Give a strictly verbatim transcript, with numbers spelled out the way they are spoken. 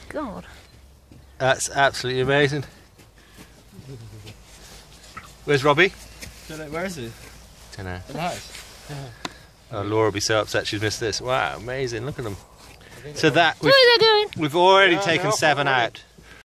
God. That's absolutely amazing. Where's Robbie? Don't know, where is he? Don't know. In the house? Oh, Laura will be so upset she's missed this. Wow, amazing. Look at them. So that, What are they doing? we've already Yeah, taken they're seven off already. out.